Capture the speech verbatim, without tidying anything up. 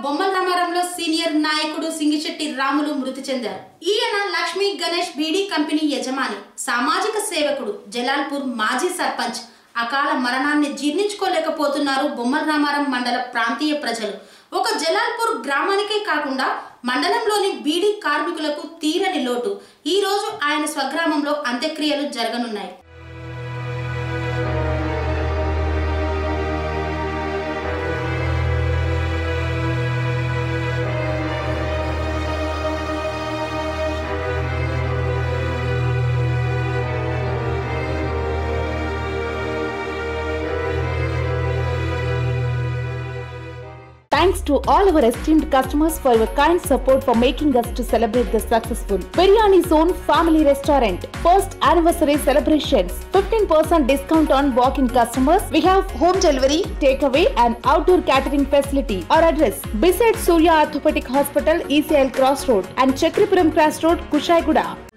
బొమ్మల రామారంలో సీనియర్ నాయకుడు సింగిశెట్టి రాములు మృతి చెందారు. ఈయన లక్ష్మీ గణేష్ బీడీ కంపెనీ యజమాని, సామాజిక సేవకుడు, జలాల్పూర్ మాజీ సర్పంచ్. అకాల మరణాన్ని జీర్ణించుకోలేకపోతున్నారు బొమ్మల రామారం మండల ప్రాంతీయ ప్రజలు. ఒక జలాల్పూర్ గ్రామానికే కాకుండా మండలంలోని బీడీ కార్మికులకు తీరని లోటు. ఈ రోజు ఆయన స్వగ్రామంలో అంత్యక్రియలు జరగనున్నాయి. Thanks to all our esteemed customers for your kind support for making us to celebrate the successful Biryani Zone Family Restaurant first anniversary celebrations. fifteen percent discount on walk-in customers. We have home delivery, takeaway and outdoor catering facility. Our address beside Surya Orthopedic Hospital, E C L Cross Road and Chakripuram Cross Road, Kushaiguda.